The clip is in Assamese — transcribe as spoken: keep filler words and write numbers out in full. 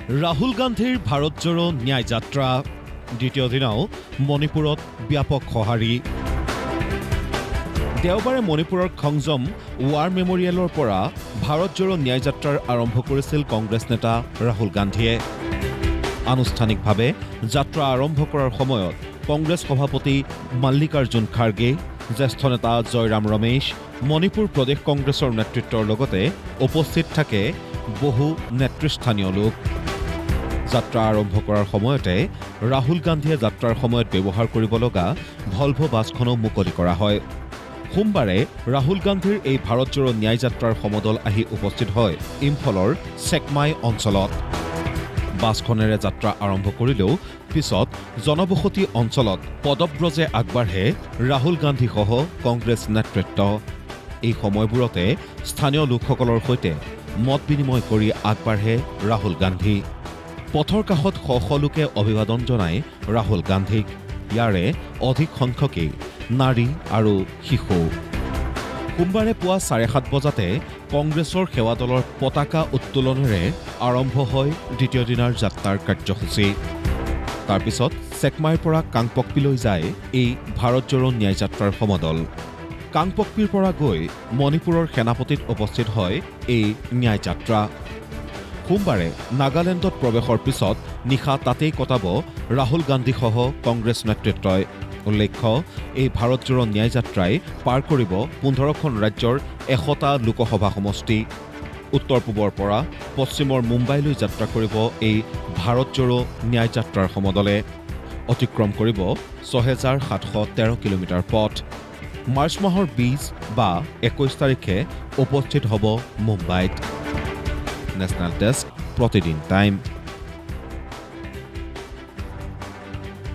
ৰাহুল গান্ধীৰ ভাৰত জোড়ো ন্যায় যাত্ৰা দ্বিতীয় দিনাও মণিপুৰত ব্যাপক সঁহাৰি দেওবাৰে মণিপুৰৰ খংজম ৱাৰ মেমৰিয়েলৰ পৰা ভাৰত জোড়ো ন্যায় যাত্ৰাৰ আৰম্ভ কৰিছিল কংগ্ৰেছ নেতা ৰাহুল গান্ধীয়ে আনুষ্ঠানিকভাৱে যাত্ৰা আৰম্ভ কৰাৰ সময়ত কংগ্ৰেছ সভাপতি মাল্লিকাৰ্জুন খাৰ্গে জ্যেষ্ঠ নেতা জয়ৰাম ৰমেশ মণিপুৰ প্ৰদেশ কংগ্ৰেছৰ নেতৃত্বৰ লগতে উপস্থিত থাকে বহু নেতৃস্থানীয় লোক যাত্ৰা আৰম্ভ কৰাৰ সময়তে ৰাহুল গান্ধীয়ে যাত্ৰাৰ সময়ত ব্যৱহাৰ কৰিব লগা ভলভো বাছখনো মুকলি কৰা হয় সোমবাৰে ৰাহুল গান্ধীৰ এই ভাৰত জোড়ো ন্যায় যাত্ৰাৰ সমদল আহি উপস্থিত হয় ইম্ফলৰ চেকমাই অঞ্চলত বাছখনেৰে যাত্ৰা আৰম্ভ কৰিলেও পিছত জনবসতি অঞ্চলত পদব্ৰজে আগবাঢ়ে ৰাহুল গান্ধী সহ কংগ্ৰেছ নেতৃত্ব এই সময়বোৰতে স্থানীয় লোকসকলৰ সৈতে মত বিনিময় কৰি আগবাঢ়ে ৰাহুল গান্ধী পথৰ কাষত শ শ লোকে অভিবাদন জনায় ৰাহুল গান্ধীক ইয়াৰে অধিক সংখ্যকেই নাৰী আৰু শিশু সোমবাৰে পুৱা চাৰে সাত বজাতে কংগ্ৰেছৰ সেৱা দলৰ পতাকা উত্তোলনেৰে আৰম্ভ হয় দ্বিতীয় দিনাৰ যাত্ৰাৰ কাৰ্যসূচী তাৰ পিছত চেকমাইৰ পৰা কাংপকপিলৈ যায় এই ভাৰত জোড়ো ন্যায় যাত্ৰাৰ সমদল কাংপকপিৰ পৰা গৈ মণিপুৰৰ সেনাপতিত উপস্থিত হয় এই ন্যায় যাত্ৰা সোমবাৰে নাগালেণ্ডত প্ৰৱেশৰ পিছত নিশা তাতেই কটাব ৰাহুল গান্ধীসহ কংগ্ৰেছ নেতৃত্বই উল্লেখ্য এই ভাৰত জোড়ো ন্যায় যাত্ৰাই পাৰ কৰিব পোন্ধৰখন ৰাজ্যৰ এশটা লোকসভা সমষ্টি উত্তৰ পূবৰ পৰা পশ্চিমৰ মুম্বাইলৈ যাত্ৰা কৰিব এই ভাৰত জোড়ো ন্যায় যাত্ৰাৰ সমদলে অতিক্ৰম কৰিব ছহেজাৰ সাতশ তেৰ কিলোমিটাৰ পথ মাৰ্চ মাহৰ বিশ বা একৈশ তাৰিখে উপস্থিত হ'ব মুম্বাইত নেশ্যনেল ডেস্ক প্ৰতিদিন টাইম